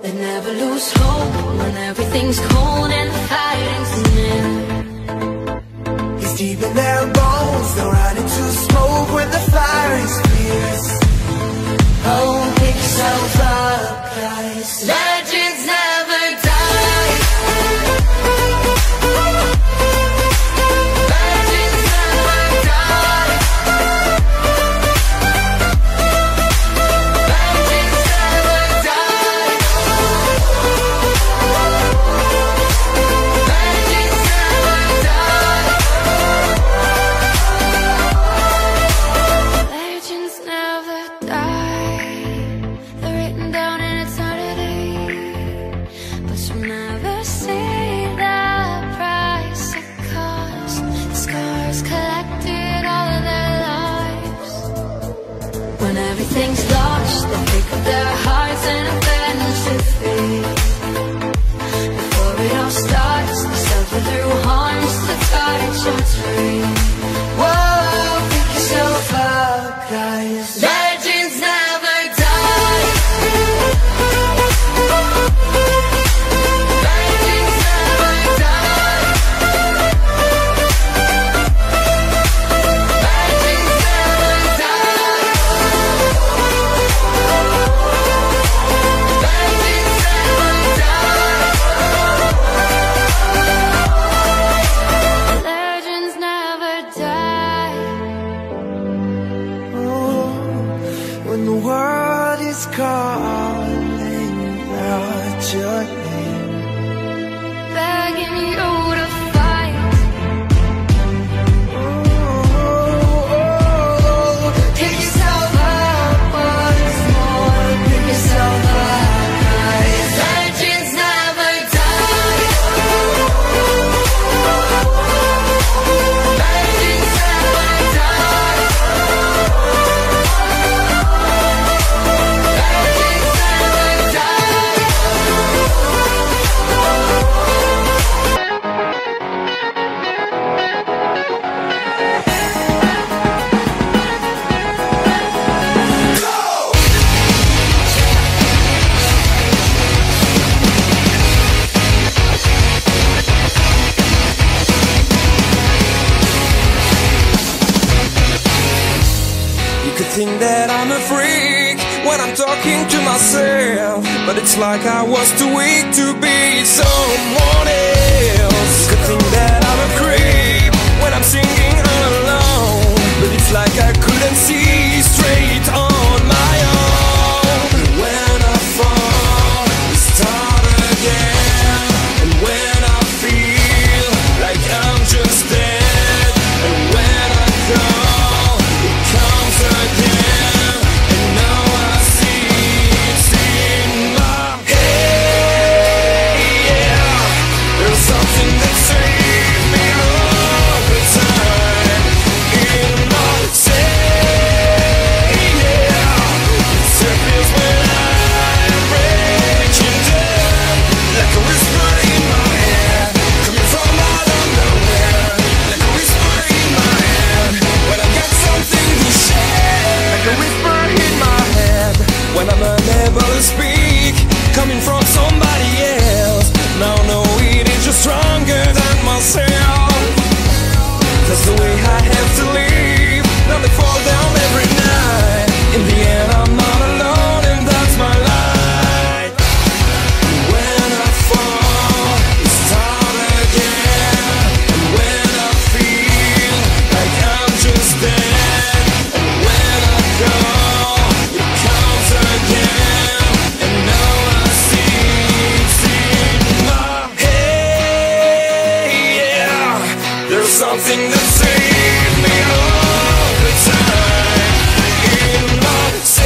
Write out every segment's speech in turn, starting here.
They never lose hope when everything's cold and the fighting's near. It's deep in their bones, they'll run into smoke when the fire is fierce. Oh, pick yourself up, guys. Legends never die. Legends never die. Legends never die. Legends never die. Legends never die. They're written down in eternity, but you'll never see the price it cost. The scars collected all of their lives. When everything's lost, they pick up their hearts and avenge defeat. Before it all starts, they suffer through harms to touch your tree. Whoa, pick yourself up, guys. Legends never die. Legends never die. Legends never die. Legends never die. Legends never die. Oh, when the world is calling out your name, Begging you to fight. pick yourself up once more. Pick yourself up, guys. Legends never die. Legends never die. Legends never die. You could think that I'm a freak when I'm talking to myself, but it's like I was too weak to be someone else. You could think that I'm a creep when I'm singing all alone, but it's like I couldn't see straight on my own. When I fall, I start again, and when I feel like I'm just dead, and when I call, it comes again, and now I see it's in my head. Yeah, there's something that saves me all the time in my head. Yeah, it circles when I'm breaking down, like a whisper in my head, coming from out of nowhere, like a whisper in my head, when I got something to share, like a whisper in my head, when I'm unable to speak, coming from somebody else. Now no, it is just stronger than myself. That's the way I have to live. Now they fall down every night. In the end, I'm not alone, and that's my light. When I fall, I start again, and when I feel like I'm just dead, and when I go, it comes again, and now I see it's in my head. Yeah, there's something that saves me all the time in my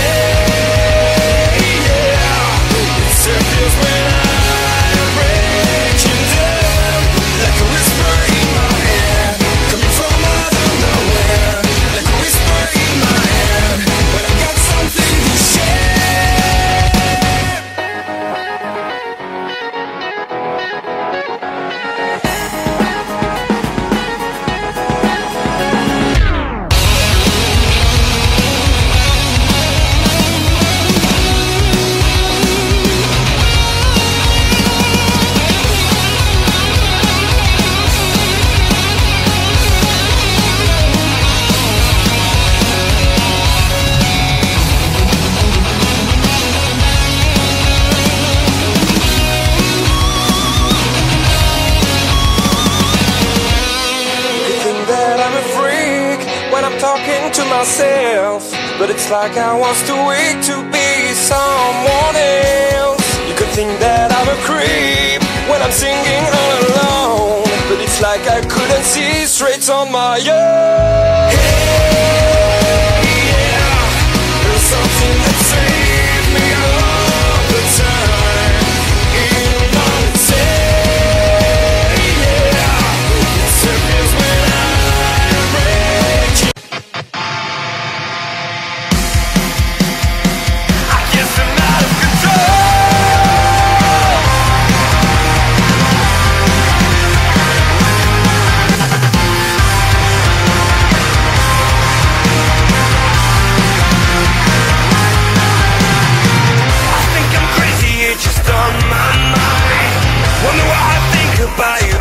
head. Yeah, it circles when I'm breaking down, like a whisper in my head, coming from out of nowhere, like a whisper in my head, when I got something to share. myself, but it's like I was too weak to be someone else. You could think that I'm a creep when I'm singing all alone, but it's like I couldn't see straight on my own. Hey, yeah, there's something that saved me all the time. In my day, yeah, it disappears when I break you. I guess I'm out of control. Just on my mind. Wonder what I think about you